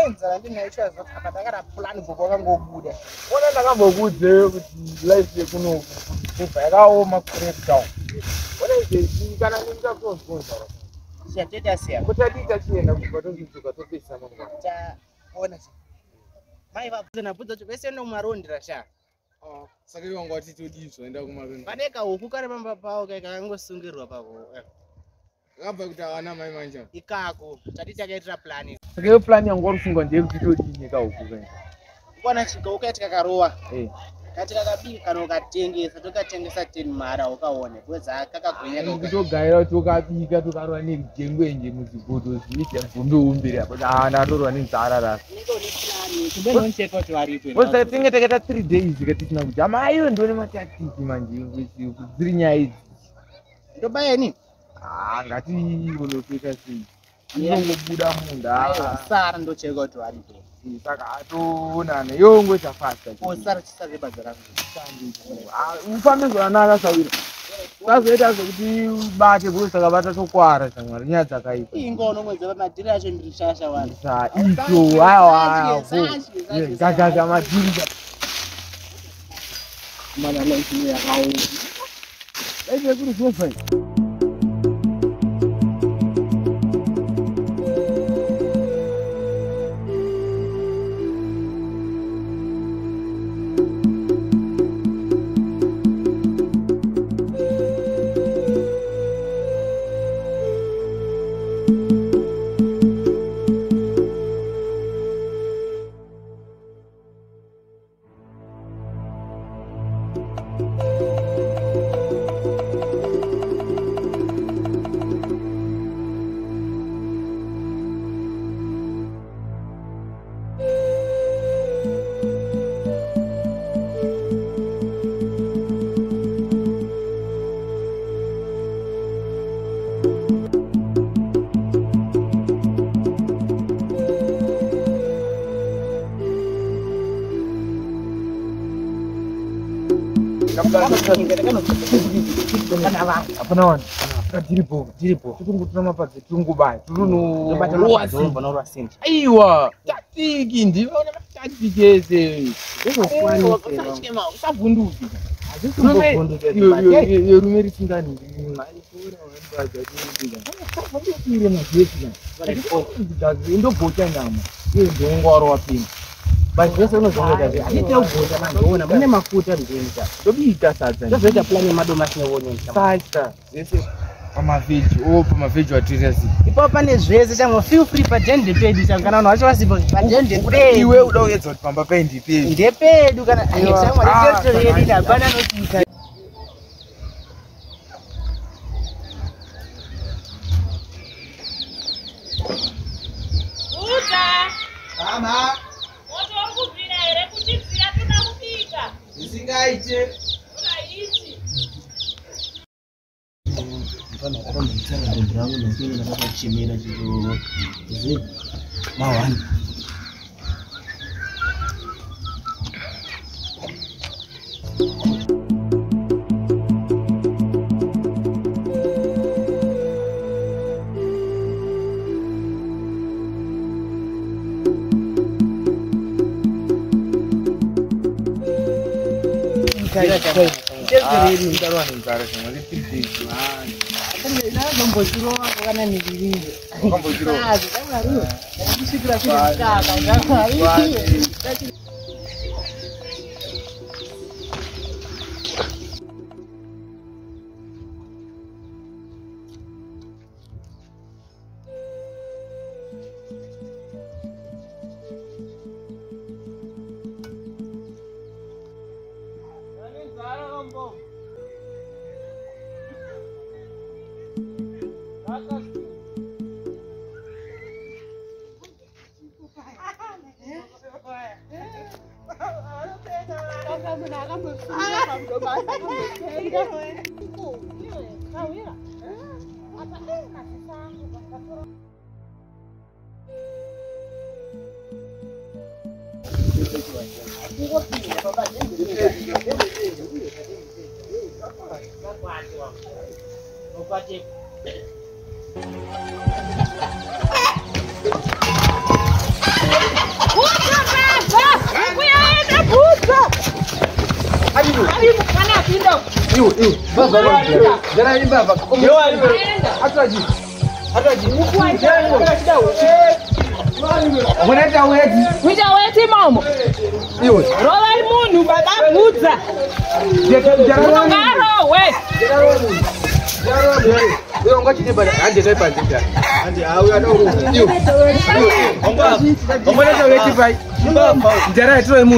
inzara ndinaitwa zvakapa takara plan boko kangobuda. Ona ndakambokudze kuti life yekuno kubva yakaoma correct down. Ona izvi kana ndingakusponsora. Siyateta siya. Kutadita chienda kubva tozvituka topesa mangwana. Taona. Mai vabvunza bvunza kuti vese no Marondera sha. Saka iwe wangati todi zvoenda kumarondera. Paneka huku kare pamba pawo kai kakangosungirwa pavo. Ngabva kuti avana mai manje. Ikako tati takaitira plan. Saka iyo plan yangu warufunga ndiye kuti todini kahuku kai. Kwana chika ukaita karowa. Katika kabika kana ukatengesa tokatengesa 10 mara ukaone kweza kakagwinya kutogayira tokabika tokarwa nejengwenje muzigodo zviite mvumbi umbiri apo ndorwa nenzara rasa kubenocheka kuti varipo wose tinge takaita 3 days katisina kuti amaiyo ndone matatiki manje dziri nyaya idzi ndobayeni ngati unotoita sei inongobuda munda sara ndocheka kuti varipo saka atoonana yongo chafasta osara chisave bazara ufambe zvanaka sawira sazoita zvekuti bate bhusi sakabata tokwara shamwari nyaya dzakaipa ingono mwedzi madhiri acho ndirishasha wani icho aiwa gagaga madhiri mana life yakaoma life yekuri zvofai apana tiripo tikungotora mapadzi tirungubaya tirunobatanonorwa simba aiwa tatiki ndiona matatiki ese usavhunduke rume risingani ndobhocha nyama iye ndongwaro wapinda but vese unozongoita kuti andite ubhocha mandoona mune mafuta ndinza ndobika sadza ndozoita plan yemadomasi neonesa sasa zvese pamaveji pamaveji watirasi ipapo pane zvese chamwe feel free padende pedu changana vanhu vacho vasipo padende pedu iwe uda kuedza kuti pamba paindi pedu ndepedu kana chamwe territory yedu ndabana notika BHUDZA mama otokubvira here kuti bvira toda kubika isingaite unaiti mfano kwa mtana ndio yangu na sio nataka kuchimira kidogo hizi mawani Weti mamo. Rola imundu BHUDZA. Ngaro we. Wewe ngachini bana ande kai pandika. Ande auya no. Ongoza weti pai. Njara etro imundu.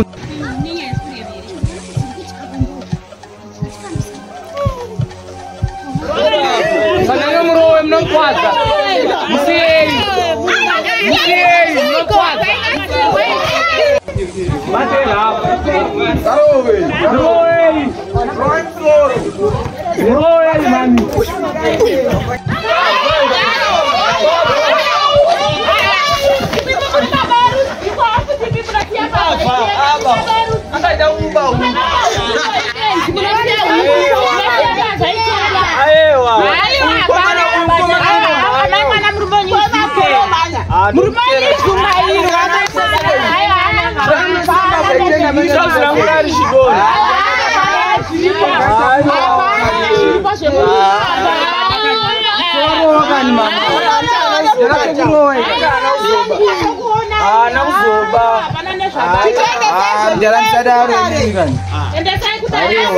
Sana mrowe mnokwaza. Msiei mnokwaza. Matela. Sarowe. Rowe mami.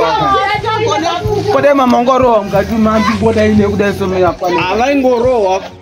Kode mama ngoro ngati mambi boda ine kudai somera kwani. Ala ngoro